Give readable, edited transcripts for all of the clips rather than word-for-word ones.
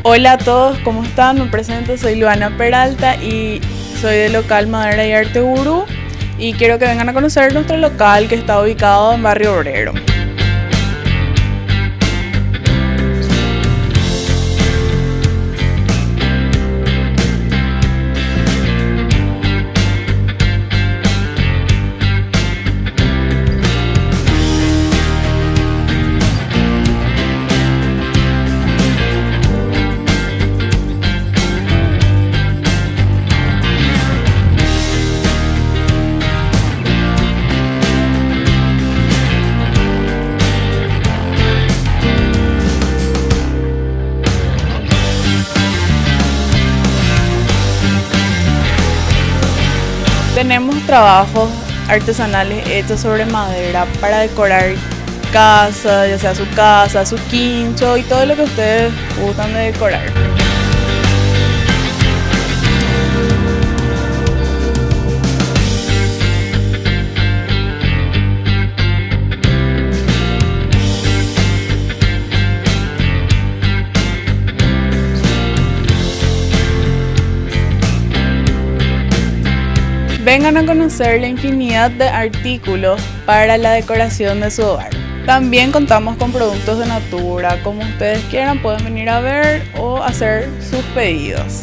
Hola a todos, ¿cómo están? Me presento, soy Luana Peralta y soy del local Madera y Arte Gurú y quiero que vengan a conocer nuestro local que está ubicado en Barrio Obrero. Tenemos trabajos artesanales hechos sobre madera para decorar casa, ya sea su casa, su quincho y todo lo que ustedes gustan de decorar. Vengan a conocer la infinidad de artículos para la decoración de su hogar. También contamos con productos de Natura, como ustedes quieran pueden venir a ver o hacer sus pedidos.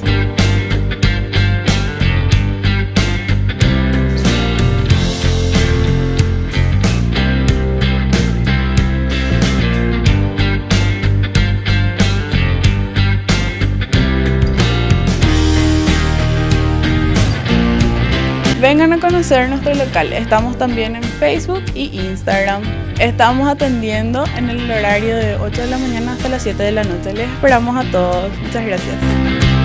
Vengan a conocer nuestro local, estamos también en Facebook y Instagram. Estamos atendiendo en el horario de 8 de la mañana hasta las 7 de la noche. Les esperamos a todos. Muchas gracias.